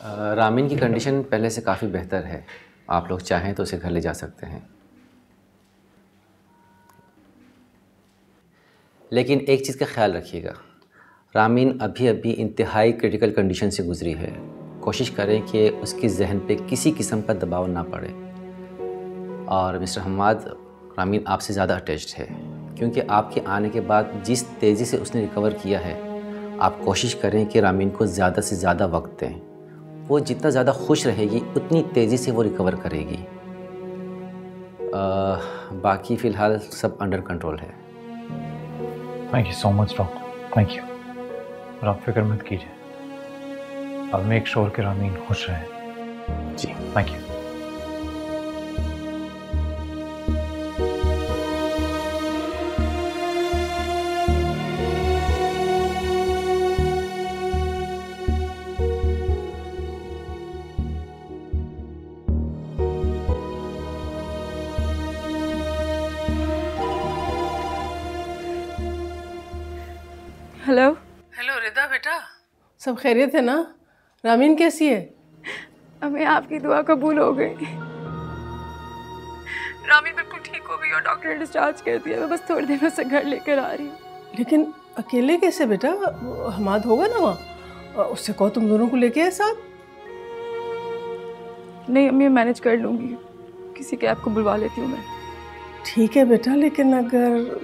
रामीन की कंडीशन पहले से काफ़ी बेहतर है। आप लोग चाहें तो उसे घर ले जा सकते हैं। लेकिन एक चीज़ का ख्याल रखिएगा, रामीन अभी अभी इंतहाई क्रिटिकल कंडीशन से गुजरी है। कोशिश करें कि उसकी जहन पे किसी किस्म का दबाव ना पड़े। और मिस्टर हम्माद, रामीन आपसे ज़्यादा अटैच्ड है, क्योंकि आपके आने के बाद जिस तेज़ी से उसने रिकवर किया है, आप कोशिश करें कि रामीन को ज़्यादा से ज़्यादा वक्त दें। वो जितना ज़्यादा खुश रहेगी उतनी तेज़ी से वो रिकवर करेगी। बाकी फ़िलहाल सब अंडर कंट्रोल है। Thank you so much doctor, thank you. और आप फिक्र मत कीजिए, I'll मेक श्योर कि रामीन खुश रहे। जी thank you. Hello. Hello Rida बेटा, सब खैरियत है ना? रामीन कैसी है? हमें आपकी दुआ कबूल हो गई। रामीन बिल्कुल ठीक हो गई और डॉक्टर ने डिस्चार्ज कर दिया। मैं बस थोड़ी देर में उसे घर लेकर आ रही हूँ। लेकिन अकेले कैसे बेटा? हमाद होगा ना वहाँ, उससे कहो तुम दोनों को लेके आए साथ। नहीं अम्मी, मैनेज कर लूँगी, किसी कैब को बुलवा लेती हूँ मैं। ठीक है बेटा, लेकिन अगर...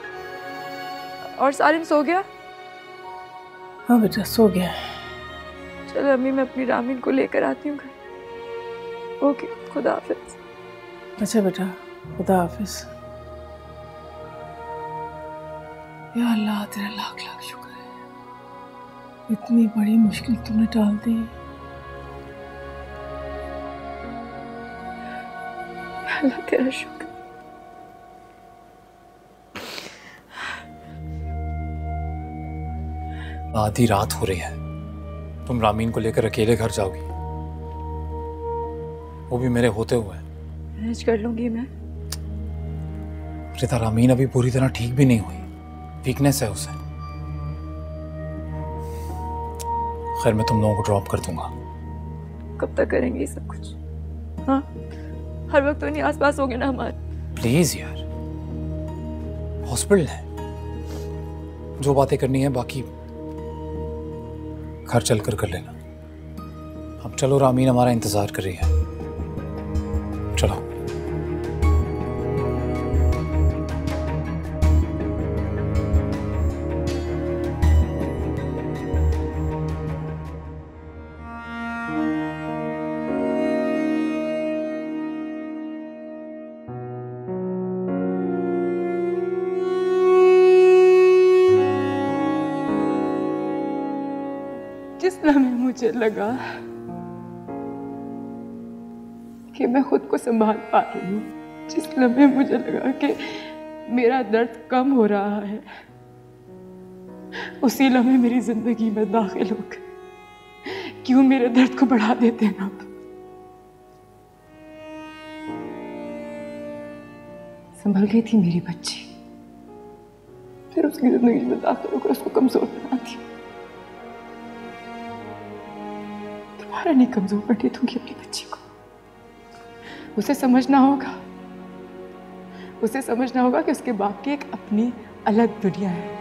और सालिम सो गया? हाँ बेटा सो गया। चलो अम्मी, मैं अपनी रामीन को लेकर आती हूँ घर। ओके, खुदा हाफिज। अच्छा बेटा, खुदा हाफिज। या अल्लाह, तेरा लाख लाख शुक्र है, इतनी बड़ी मुश्किल तूने टाल दी। अल्लाह तेरा शुक्र। आधी रात हो रही है, तुम रामीन को लेकर अकेले घर जाओगी, वो भी मेरे होते हुए। मैनेज कर लूंगी मैं। रिता, रामीन अभी पूरी तरह ठीक भी नहीं हुई, वीकनेस है उसे। खैर मैं तुम लोगों को ड्रॉप कर दूंगा। कब तक करेंगे ये सब कुछ? हाँ, हर वक्त तो नहीं आसपास होंगे ना हमारे। प्लीज यार, हॉस्पिटल है, जो बातें करनी है बाकी घर चलकर कर लेना। अब चलो, रामीन हमारा इंतजार कर रही है, चलो। जिस लम्हे मुझे लगा कि मैं खुद को संभाल पा रही हूँ, जिस लम्हे मुझे लगा कि मेरा दर्द कम हो रहा है, उसी लम्हे मेरी जिंदगी में दाखिल हो गए। क्यों मेरे दर्द को बढ़ा देते हैं आप? संभल गई थी मेरी बच्ची, फिर उसकी जिंदगी में दाखिल होकर उसको कमजोर बना दिया। दोबारा नहीं कमजोर करने दूंगी अपनी बच्ची को। उसे समझना होगा, उसे समझना होगा कि उसके बाप की एक अपनी अलग दुनिया है।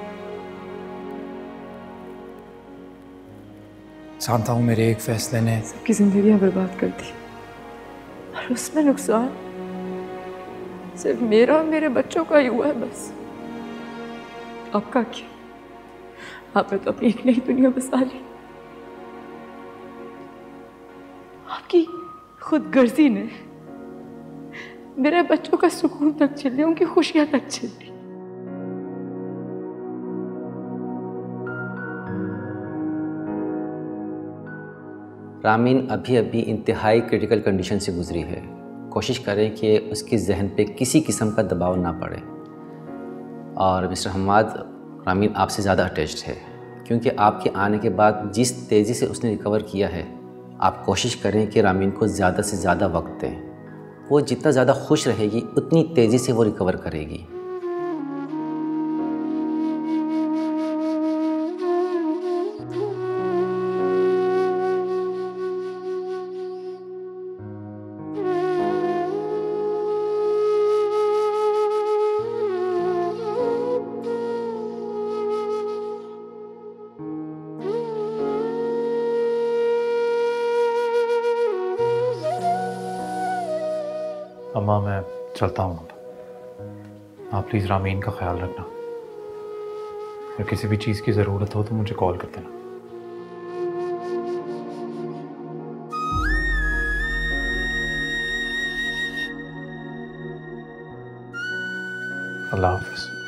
जानता हूं मेरे एक फैसले ने सबकी जिंदगियां बर्बाद कर दी, और उसमें नुकसान सिर्फ मेरा और मेरे बच्चों का ही हुआ है बस। आपका क्या? आपने तो अपनी एक नई दुनिया बसा ली। आपकी खुदगर्जी ने मेरे बच्चों का सुकून तक छीन लिया, उनकी खुशियां तक छीन ली। रामीन अभी अभी इंतहाई क्रिटिकल कंडीशन से गुजरी है। कोशिश करें कि उसकी जहन पे किसी किस्म का दबाव ना पड़े। और मिस्टर हम्माद, रामीन आपसे ज़्यादा अटैच्ड है, क्योंकि आपके आने के बाद जिस तेज़ी से उसने रिकवर किया है, आप कोशिश करें कि रामीन को ज़्यादा से ज़्यादा वक्त दें। वो जितना ज़्यादा खुश रहेगी उतनी तेज़ी से वो रिकवर करेगी। अम्मा मैं चलता हूँ अब। आप प्लीज़ रामीन का ख्याल रखना। अगर किसी भी चीज़ की ज़रूरत हो तो मुझे कॉल कर देना। अल्लाह हाफ़िज़।